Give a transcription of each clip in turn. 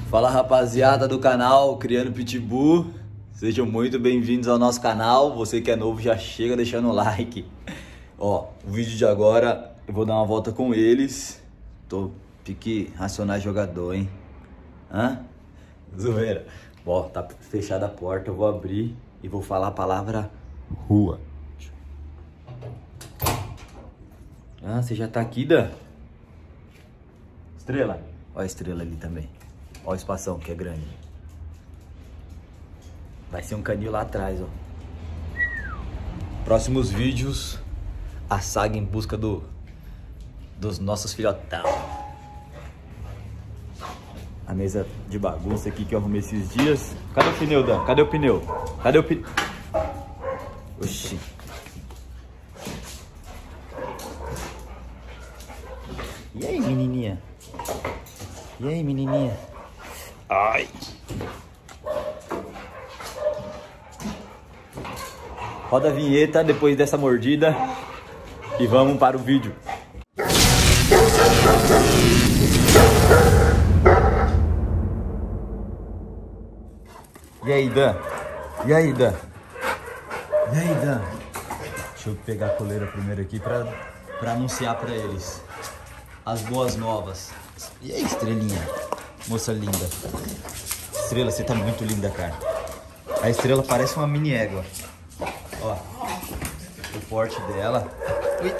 Fala rapaziada do canal Criando Pitbull, sejam muito bem-vindos ao nosso canal. Você que é novo já chega deixando o like. Ó, o vídeo de agora eu vou dar uma volta com eles. Tô pique Racionais jogador, hein? Hã? Zoeira. Ó, tá fechada a porta, eu vou abrir e vou falar a palavra rua. Ah, você já tá aqui, Dan? Estrela. Olha a estrela ali também. Olha o espação que é grande. Vai ser um canil lá atrás, ó. Próximos vídeos, a saga em busca dos nossos filhotão. A mesa de bagunça aqui que eu arrumei esses dias. Cadê o pneu, Dan? Cadê o pneu? Cadê o pneu? Oxi. E aí, menininha? E aí, menininha? Ai. Roda a vinheta depois dessa mordida e vamos para o vídeo. E aí, Dan? E aí, Dan? E aí, Dan? Deixa eu pegar a coleira primeiro aqui para anunciar para eles as boas novas. E aí, estrelinha? Moça linda. Estrela, você tá muito linda, cara. A estrela parece uma mini égua. Ó, o porte dela. Ui.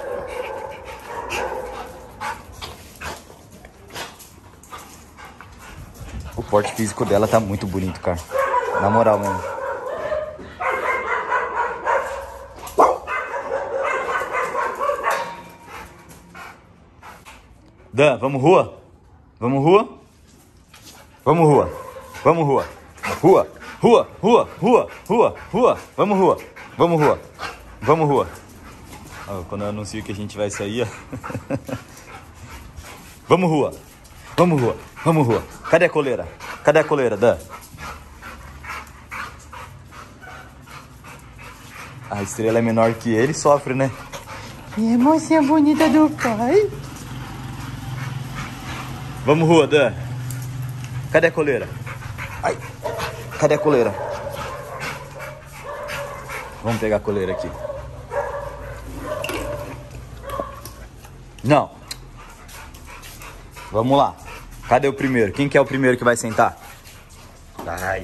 O porte físico dela tá muito bonito, cara. Na moral mesmo. Dan, vamos rua? Vamos rua? Vamos rua. Vamos rua. Rua. Rua. Rua. Rua. Rua. Rua. Vamos rua. Vamos rua. Vamos rua. Ó, quando eu anuncio que a gente vai sair, ó. Vamos rua. Vamos rua. Vamos rua. Cadê a coleira? Cadê a coleira, Dan? A estrela é menor que ele, sofre, né? E a mocinha bonita do pai. Vamos rua, Dan. Cadê a coleira? Ai. Cadê a coleira? Vamos pegar a coleira aqui. Não. Vamos lá. Cadê o primeiro? Quem que é o primeiro que vai sentar? Ai.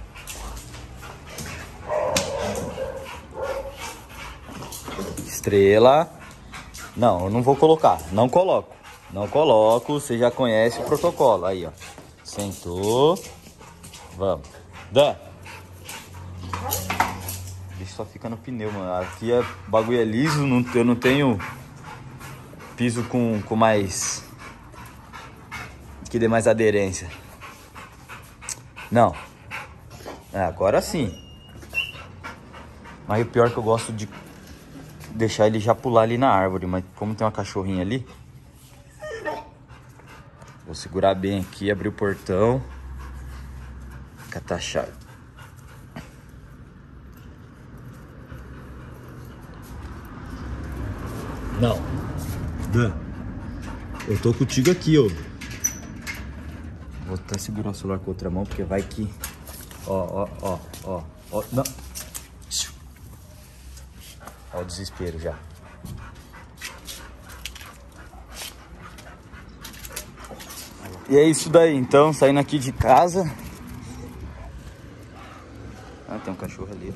Estrela. Não, eu não vou colocar. Não coloco. Não coloco. Você já conhece o protocolo. Aí, ó. Sentou. Vamos. Dan. Isso só fica no pneu, mano. Aqui o bagulho é liso. Eu não tenho piso com mais... que dê mais aderência. Não. Agora sim. Mas o pior é que eu gosto de deixar ele já pular ali na árvore. Mas como tem uma cachorrinha ali, vou segurar bem aqui, abrir o portão. Catar a chave. Não. Dan, eu tô contigo aqui, ó. Vou até segurar o celular com a outra mão, porque vai que... Ó. Não. Ó o desespero já. E é isso daí, então, saindo aqui de casa. Ah, tem um cachorro ali.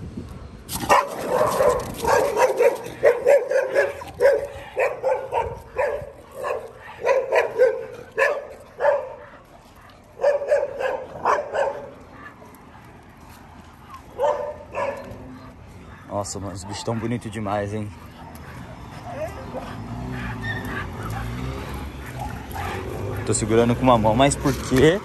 Nossa, mano, os bichos estão bonitos demais, hein? Tô segurando com uma mão, mas por quê?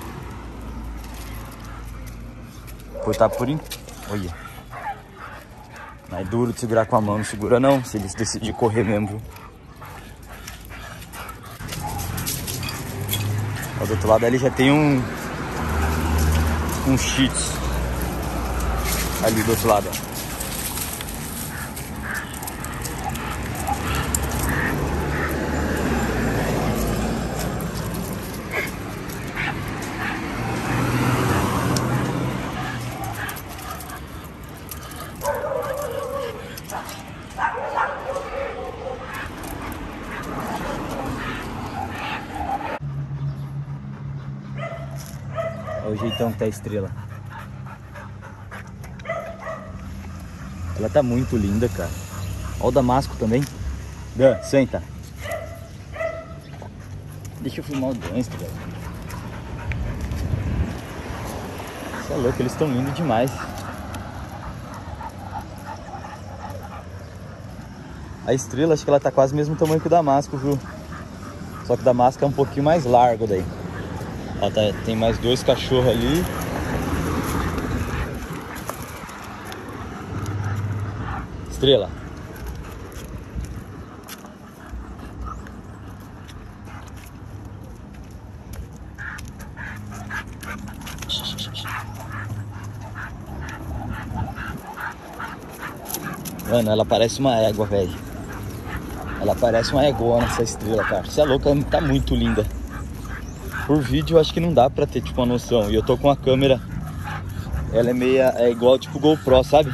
Por tá por... Olha. Não é duro de segurar com a mão, não segura não, se eles decidirem correr mesmo, viu? Ó, do outro lado ali já tem um shih tzu. Ali do outro lado, ó. Olha o jeitão que tá a Estrela. Ela tá muito linda, cara. Olha o Damasco também. Dan, senta. Deixa eu filmar o Danster, velho. Você é louco, eles estão lindos demais. A Estrela, acho que ela tá quase o mesmo tamanho que o Damasco, viu? Só que o Damasco é um pouquinho mais largo daí. Ó, tem mais 2 cachorros ali. Estrela. Mano, ela parece uma égua, velho. Ela parece uma egona, essa Estrela, cara. Você é louca, tá muito linda. Por vídeo eu acho que não dá pra ter tipo uma noção. E eu tô com a câmera, ela é igual tipo GoPro, sabe?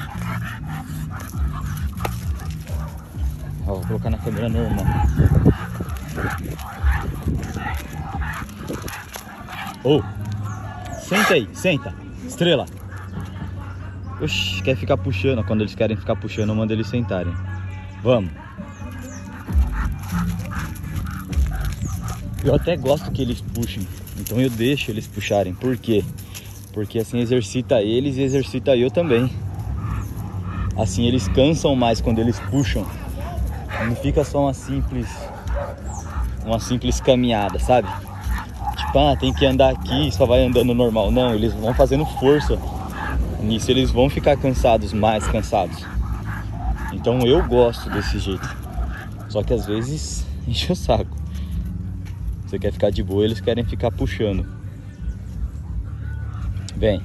Ó, vou colocar na câmera normal. Ô, senta aí, senta. Estrela. Oxi, quer ficar puxando. Quando eles querem ficar puxando, eu mando eles sentarem. Vamos. Eu até gosto que eles puxem, então eu deixo eles puxarem. Por quê? Porque assim exercita eles e exercita eu também. Assim eles cansam mais quando eles puxam. Não fica só uma simples caminhada, sabe? Tipo, ah, tem que andar aqui e só vai andando normal. Não, eles vão fazendo força. Nisso eles vão ficar cansados, mais cansados. Então eu gosto desse jeito. Só que às vezes enche o saco. Você quer ficar de boa, eles querem ficar puxando. Vem.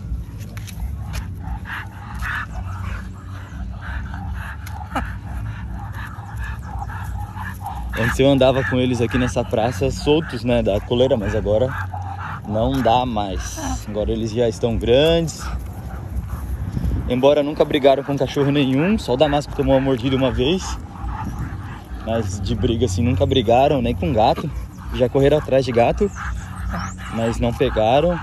Antes eu andava com eles aqui nessa praça soltos, né, da coleira, mas agora não dá mais. Agora eles já estão grandes. Embora nunca brigaram com cachorro nenhum, só o Damasco tomou uma mordida uma vez. Mas de briga assim nunca brigaram, nem com gato. Já correram atrás de gato, mas não pegaram.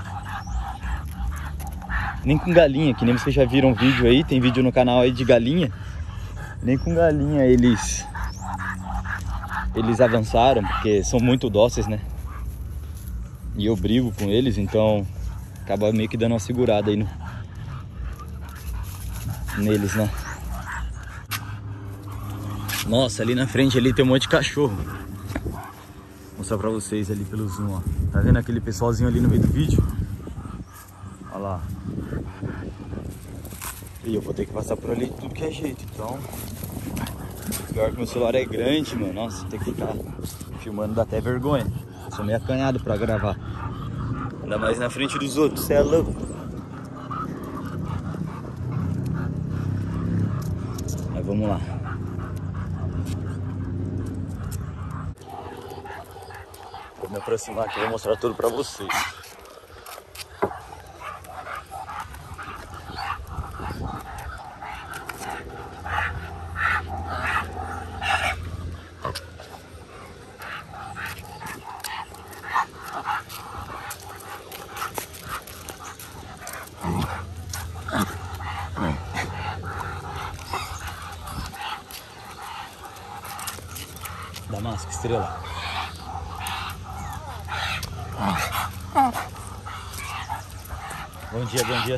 Nem com galinha, que nem vocês já viram vídeo aí, tem vídeo no canal aí de galinha. Nem com galinha eles avançaram, porque são muito dóceis, né? E eu brigo com eles, então acaba meio que dando uma segurada aí neles, né? Nossa, ali na frente ali tem um monte de cachorro. Vou mostrar pra vocês ali pelo zoom, ó. Tá vendo aquele pessoalzinho ali no meio do vídeo? Olha lá. E eu vou ter que passar por ali de tudo que é jeito, então... Pior que meu celular é grande, mano. Nossa, tem que ficar filmando, dá até vergonha. Sou meio acanhado pra gravar. Ainda mais na frente dos outros, cê é louco. Mas vamos lá. Vou me aproximar aqui e vou mostrar tudo pra vocês. Damasco, Estrela. Bom dia, bom dia.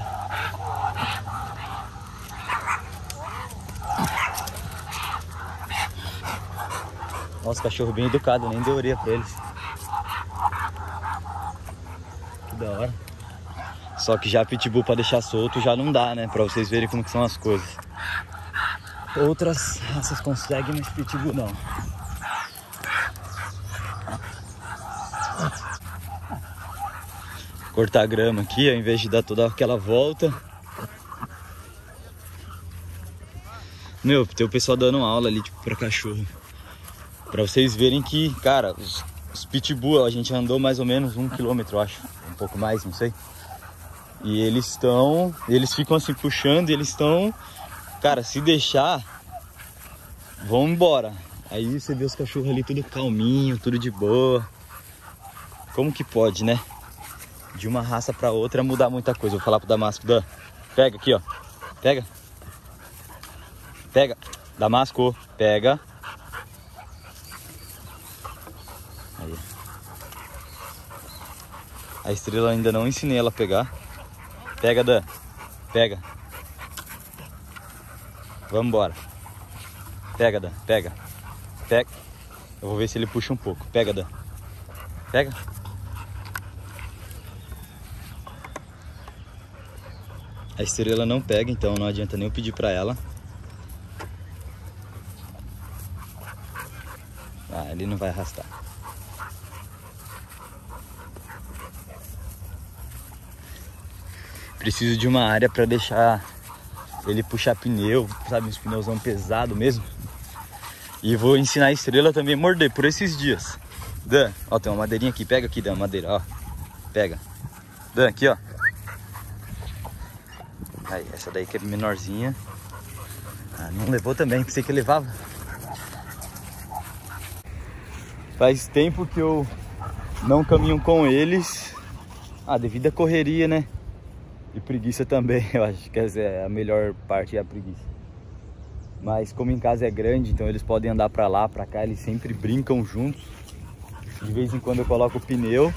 Nossa, cachorro bem educado, nem deu orelha pra eles. Que da hora. Só que já pitbull pra deixar solto já não dá, né? Pra vocês verem como que são as coisas. Outras raças conseguem, mas pitbull não. Cortar a grama aqui, ao invés de dar toda aquela volta. Meu, tem o pessoal dando aula ali, tipo, pra cachorro. Pra vocês verem que, cara, os pitbull, a gente andou mais ou menos 1 quilômetro, eu acho. Um pouco mais, não sei. E eles ficam assim puxando e eles estão, cara, se deixar, vão embora. Aí você vê os cachorros ali tudo calminho, tudo de boa. Como que pode, né? de uma raça para outra mudar muita coisa. Vou falar pro Damasco, Dan, pega aqui, ó. Pega. Pega. Damasco, pega. Aí. A Estrela ainda não ensinei ela a pegar. Pega, Dan. Pega. Vamos embora. Pega, Dan. Pega. Pega. Eu vou ver se ele puxa um pouco. Pega, Dan. Pega. A Estrela não pega, então não adianta nem eu pedir pra ela. Ah, ele não vai arrastar. Preciso de uma área pra deixar ele puxar pneu, sabe, uns pneuzão pesado mesmo. E vou ensinar a Estrela também a morder por esses dias. Dan, ó, tem uma madeirinha aqui, pega aqui, Dan, madeira, ó. Pega. Dan, aqui, ó. Aí, essa daí que é menorzinha. Ah, não levou também, pensei que levava. Faz tempo que eu não caminho com eles. Ah, devido à correria, né? E preguiça também, eu acho que essa é a melhor parte, é a preguiça. Mas como em casa é grande, então eles podem andar pra lá, pra cá, eles sempre brincam juntos. De vez em quando eu coloco o pneu.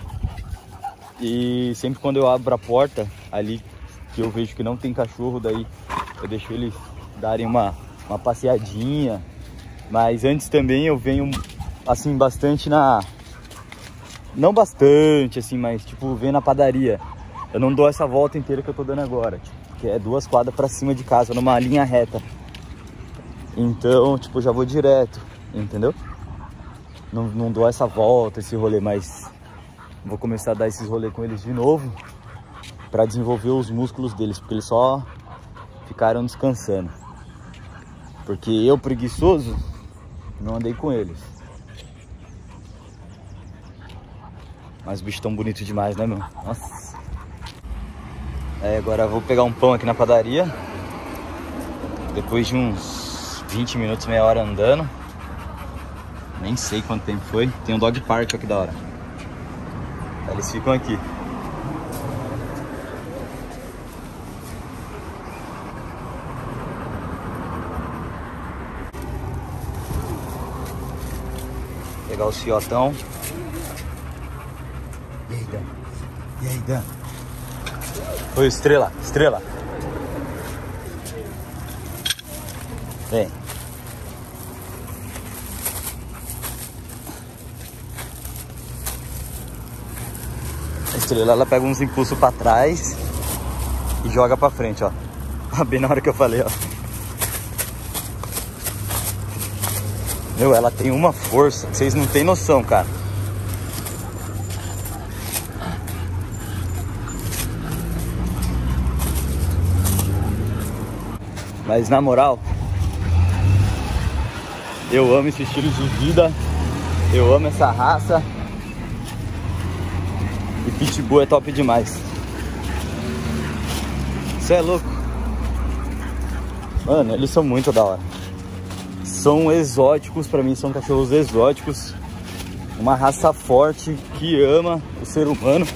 E sempre quando eu abro a porta ali, que eu vejo que não tem cachorro, daí eu deixo eles darem uma passeadinha. Mas antes também eu venho assim bastante na... Não bastante assim, mas tipo venho na padaria. Eu não dou essa volta inteira que eu tô dando agora, tipo, que é 2 quadras pra cima de casa, numa linha reta. Então, tipo, já vou direto, entendeu? Não dou essa volta, esse rolê, mas vou começar a dar esses rolês com eles de novo para desenvolver os músculos deles, porque eles só ficaram descansando. Porque eu, preguiçoso, não andei com eles. Mas os bichos tão bonitos demais, né, meu? Nossa. Aí agora eu vou pegar um pão aqui na padaria. Depois de uns 20 minutos, meia hora andando. Nem sei quanto tempo foi. Tem um dog park aqui da hora. Aí eles ficam aqui. Pegar o ciotão. E aí, Dan? E aí, Dan? Oi, Estrela. Estrela. Vem. A Estrela, ela pega uns impulsos pra trás e joga pra frente, ó. Bem na hora que eu falei, ó. Meu, ela tem uma força que vocês não tem noção, cara. Mas na moral, eu amo esse estilo de vida. Eu amo essa raça. E Pitbull é top demais. Você é louco. Mano, eles são muito da hora. São exóticos, pra mim são cachorros exóticos. Uma raça forte que ama o ser humano.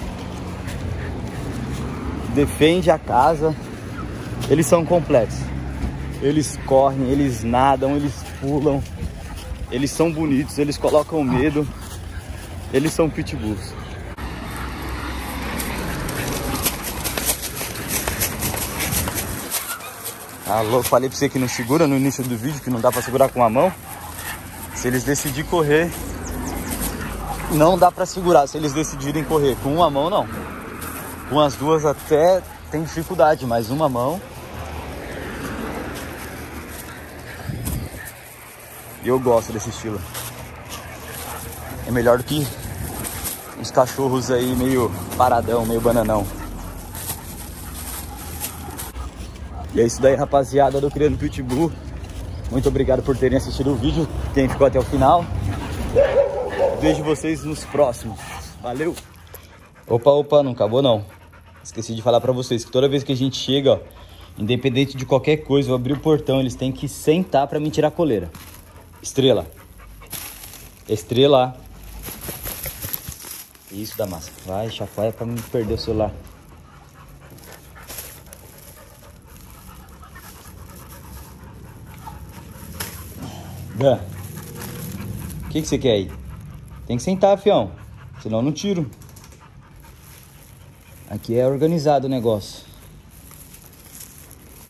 Defende a casa. Eles são completos. Eles correm, eles nadam, eles pulam. Eles são bonitos, eles colocam medo. Eles são pitbulls. Alô, falei pra você que não segura no início do vídeo, que não dá pra segurar com a mão. Se eles decidirem correr, não dá pra segurar. Se eles decidirem correr com uma mão, não. Com as duas até tem dificuldade, mas uma mão... E eu gosto desse estilo. É melhor do que os cachorros aí meio paradão, meio bananão. E é isso daí, rapaziada do Criando Pitbull. Muito obrigado por terem assistido o vídeo. Quem ficou até o final. Vejo vocês nos próximos. Valeu! Opa, não acabou não. Esqueci de falar pra vocês que toda vez que a gente chega, ó, independente de qualquer coisa, eu abrir o portão, eles têm que sentar pra me tirar a coleira. Estrela. Estrela. Isso, Damasco. Vai, chacoalha pra não perder o celular. Dan, o que você quer aí? Tem que sentar, fião. Senão eu não tiro. Aqui é organizado o negócio.